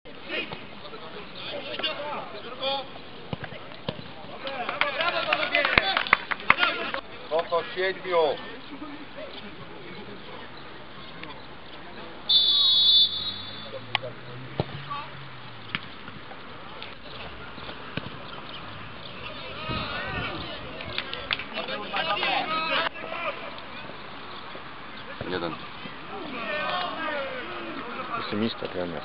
Oto 7. Jeden. Pesymista trener.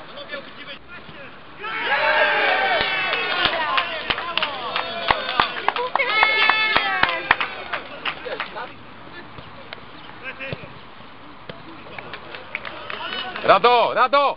Rado, Rado!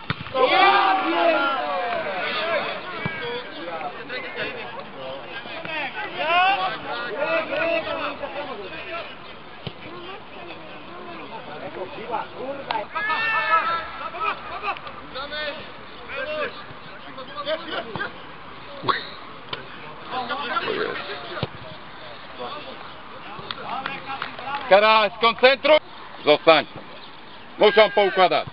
Kara, skoncentruj! Zostań! Muszą poukładać!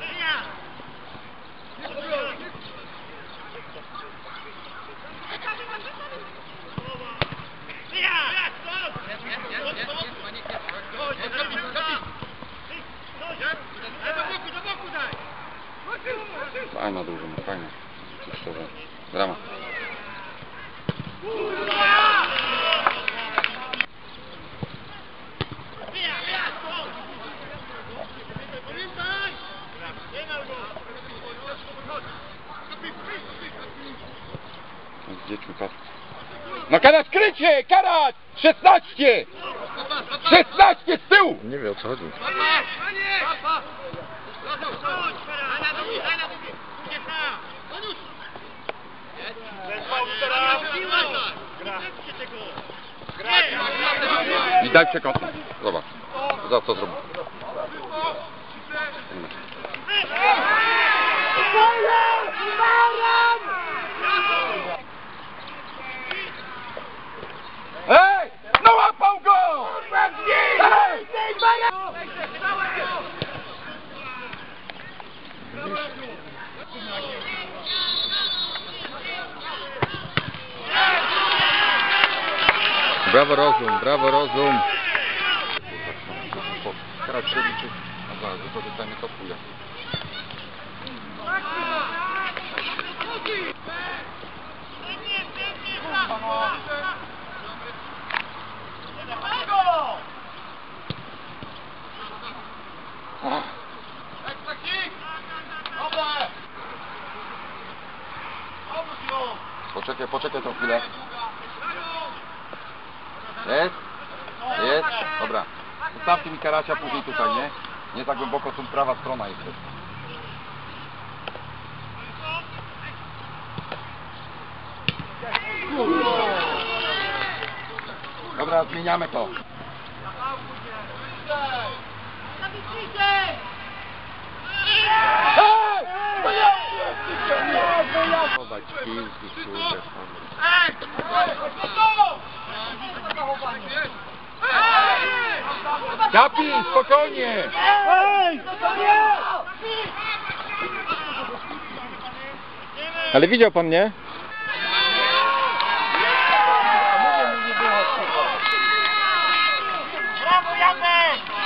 Fajna drużyna, fajna. Brama. Z dziećmi patrz. No Karać, krycie! Karać! 16! 16 z tyłu! Nie wie, o co chodzi. I daj przekąt. Zobacz. Za co zrobił. Ej! No łapał go! Ej! Brawo rozum, brawo rozum. Karać średniczy. A zaraz wykorzystajmy to chwilę. Poczekaj tą chwilę. Jest? Jest? Dobra. Ustawcie mi Karasia później tutaj, nie? Nie za głęboko, tu prawa strona jest. Dobra, zmieniamy to. Chować piłki, kurde. Kapi, spokojnie! Ale widział pan, nie? Brawo, Janek!